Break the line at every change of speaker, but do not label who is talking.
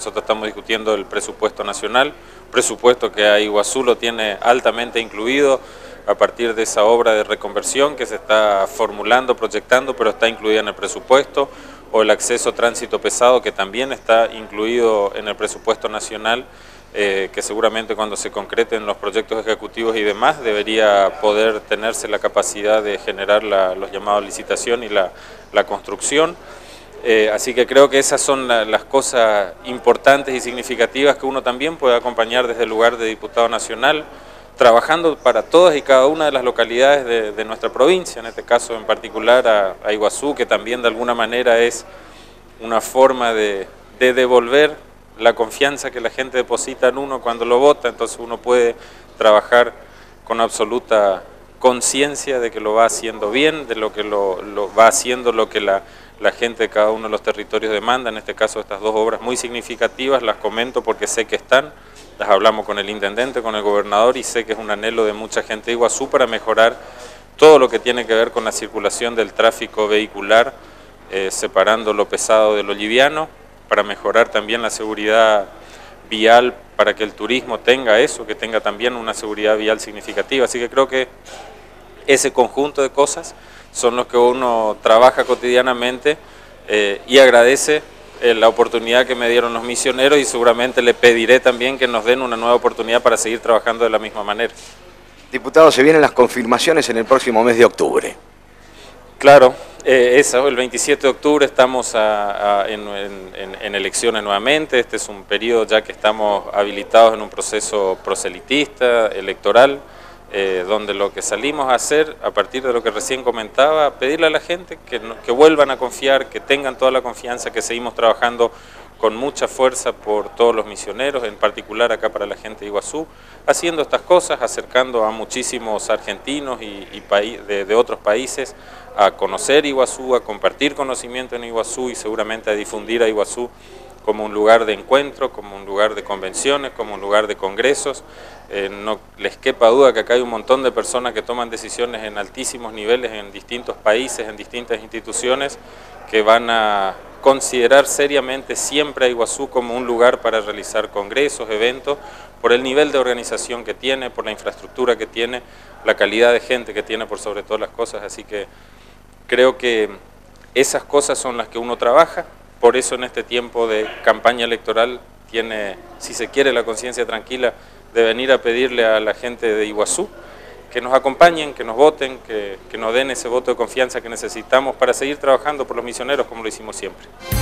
nosotros estamos discutiendo el presupuesto nacional, presupuesto que a Iguazú lo tiene altamente incluido a partir de esa obra de reconversión que se está formulando, proyectando, pero está incluida en el presupuesto, o el acceso tránsito pesado que también está incluido en el presupuesto nacional, que seguramente cuando se concreten los proyectos ejecutivos y demás debería poder tenerse la capacidad de generar los llamados licitación y la construcción. Así que creo que esas son las cosas importantes y significativas que uno también puede acompañar desde el lugar de diputado nacional, trabajando para todas y cada una de las localidades de nuestra provincia, en este caso en particular a Iguazú, que también de alguna manera es una forma de devolver la confianza que la gente deposita en uno cuando lo vota. Entonces uno puede trabajar con absoluta conciencia de que lo va haciendo bien, de lo que lo va haciendo lo que la gente de cada uno de los territorios demanda. En este caso estas dos obras muy significativas las comento porque sé que están, las hablamos con el intendente, con el gobernador, y sé que es un anhelo de mucha gente de Iguazú para mejorar todo lo que tiene que ver con la circulación del tráfico vehicular, separando lo pesado de lo liviano, para mejorar también la seguridad vial, para que el turismo tenga eso, que tenga también una seguridad vial significativa. Así que creo que ese conjunto de cosas son los que uno trabaja cotidianamente y agradece la oportunidad que me dieron los misioneros, y seguramente le pediré también que nos den una nueva oportunidad para seguir trabajando de la misma manera.
Diputado, se vienen las confirmaciones en el próximo mes de octubre.
Claro, el 27 de octubre estamos en elecciones nuevamente. Este es un periodo ya que estamos habilitados en un proceso proselitista, electoral, donde lo que salimos a hacer, a partir de lo que recién comentaba, pedirle a la gente que vuelvan a confiar, que tengan toda la confianza, que seguimos trabajando con mucha fuerza por todos los misioneros, en particular acá para la gente de Iguazú, haciendo estas cosas, acercando a muchísimos argentinos y de otros países a conocer Iguazú, a compartir conocimiento en Iguazú y seguramente a difundir a Iguazú como un lugar de encuentro, como un lugar de convenciones, como un lugar de congresos. No les quepa duda que acá hay un montón de personas que toman decisiones en altísimos niveles en distintos países, en distintas instituciones, que van a considerar seriamente siempre a Iguazú como un lugar para realizar congresos, eventos, por el nivel de organización que tiene, por la infraestructura que tiene, la calidad de gente que tiene por sobre todas las cosas. Así que creo que esas cosas son las que uno trabaja. Por eso en este tiempo de campaña electoral tiene, si se quiere, la conciencia tranquila de venir a pedirle a la gente de Iguazú que nos acompañen, que nos voten, que nos den ese voto de confianza que necesitamos para seguir trabajando por los misioneros como lo hicimos siempre.